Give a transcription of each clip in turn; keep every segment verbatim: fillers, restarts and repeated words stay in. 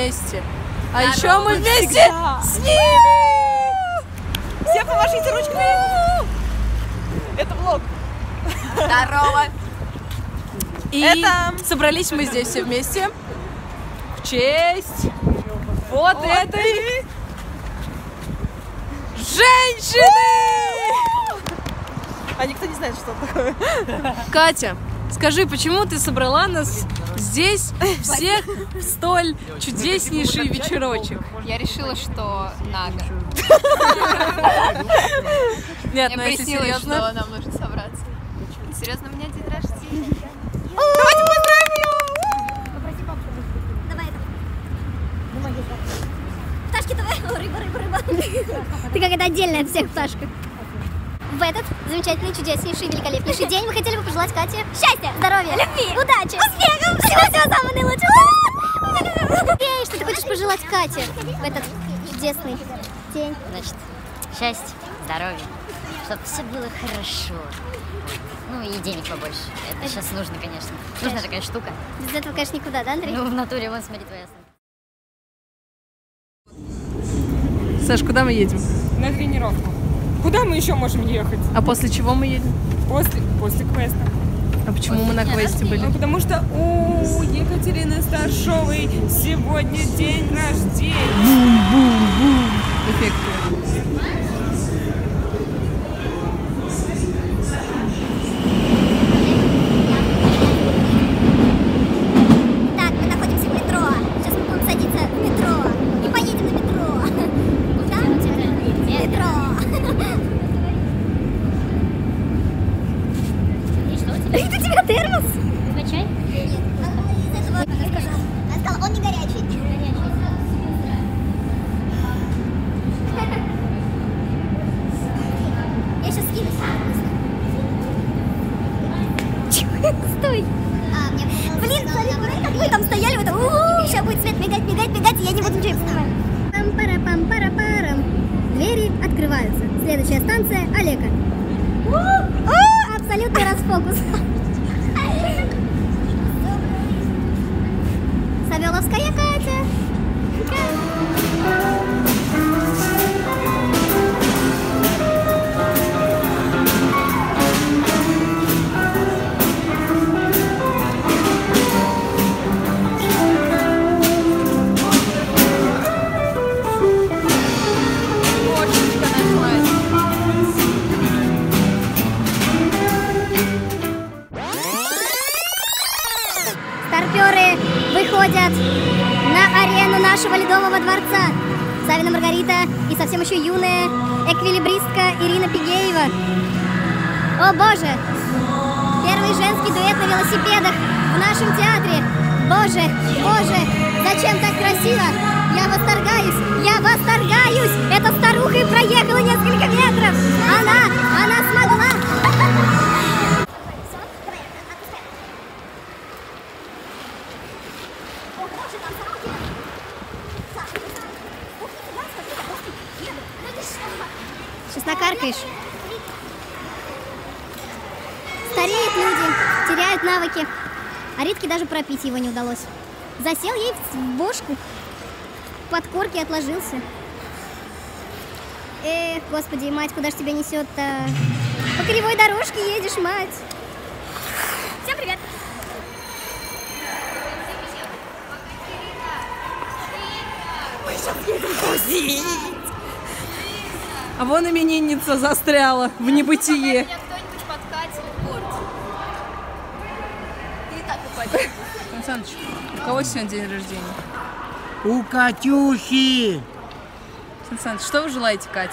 вместе. А Здорово, еще мы вместе всегда. С ними! Все помашите ручками! Это влог! Здорово! И Это... собрались мы здесь все вместе в честь вот, вот этой женщины! А никто не знает, что это такое. Катя, скажи, почему ты собрала нас здесь всех в столь чудеснейший вечерочек? Я решила, что надо. Нет, ну если серьезно, что нам нужно собраться. Серьезно, у меня день рождения. Давайте поздравим ее! Попроси папу. Давай это. Пташки давай. Рыба, рыба, рыба. Ты какая-то отдельная от всех пташка. В этот замечательный, чудеснейший, великолепнейший день мы хотели бы пожелать Кате счастья, здоровья, любви, удачи, успехов, всего-всего самого наилучшего. Эй, что ты хочешь пожелать Кате в этот чудесный день? Значит, счастья, здоровья, чтобы все было хорошо. Ну и денег побольше. Это а сейчас нужно, конечно. Нужна такая штука. Без этого, конечно, никуда, да, Андрей? Ну, в натуре, вон, смотри, твоя сын. Саш, куда мы едем? На тренировку. Куда мы еще можем ехать? А после чего мы едем? После, после квеста. А почему после мы на квесте были? Ну, потому что у Екатерины Старшовой сегодня день рождения. Бум-бум-бум. Эффекты. Это у тебя термос? Твой чай? Нет. Из этого, она сказала, она сказала, он не горячий. Не горячий. Я сейчас скину. Стой. А, мне Блин, смотри, как вы там стояли, вот у-у-у, сейчас будет свет мигать, мигать, мигать, и я не буду ничего снимать. Пам-пара-пам-пара-парам. Двери открываются. Следующая станция Олега. Абсолютный расфокус. Савеловская Катя. Старперы выходят на арену нашего Ледового дворца. Савина Маргарита и совсем еще юная эквилибристка Ирина Пигеева. О боже! Первый женский дуэт на велосипедах в нашем театре. Боже, боже, зачем так красиво? Я восторгаюсь, я восторгаюсь! Эта старуха проехала несколько метров! Она, она смогла! Сейчас накаркаешь. Стареют люди, теряют навыки. А Ритке даже пропить его не удалось. Засел ей в бошку. Под корки отложился. Эх, господи, мать, куда ж тебя несет-то? По кривой дорожке едешь, мать. Всем привет. Мы сейчас едем тусить. А вон именинница застряла в небытие. Меня кто-нибудь подкатил в борт. Или так упадет. Александрович, у кого сегодня день рождения? У Катюхи! Александрович, что вы желаете Кате?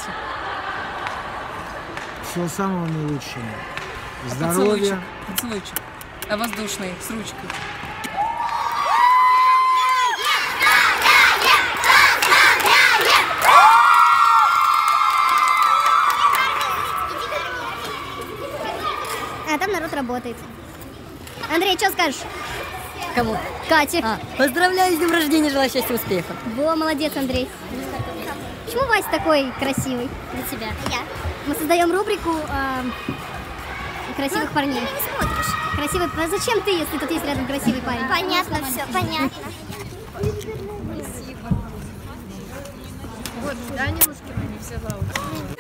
Всего самого наилучшего. Здоровья. Поцелуйчик, поцелуйчик. А воздушный, с ручкой. А там народ работает. Андрей, что скажешь? Кому? Кате. А, поздравляю с днем рождения, желаю счастья и успеха. Во, молодец, Андрей. Почему Вася такой красивый? Для тебя. Я. Мы создаем рубрику э, красивых парней. Ты не смотришь. Красивый. А зачем ты, если тут есть рядом красивый парень? Понятно все, понятно. Вот, да, Нелушкина не взяла у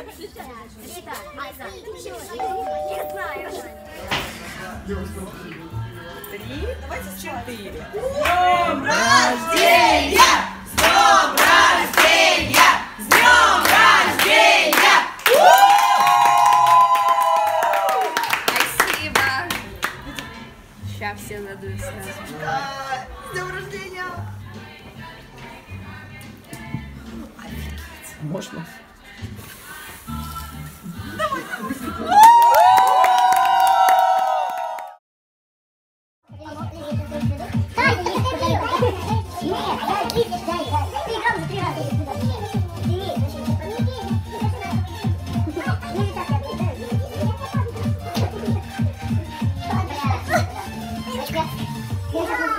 Три, давайте четыре. С днем рождения! С днем рождения! С днем рождения! Спасибо. Сейчас все надуют сразу. С днем рождения! Можно? Yes.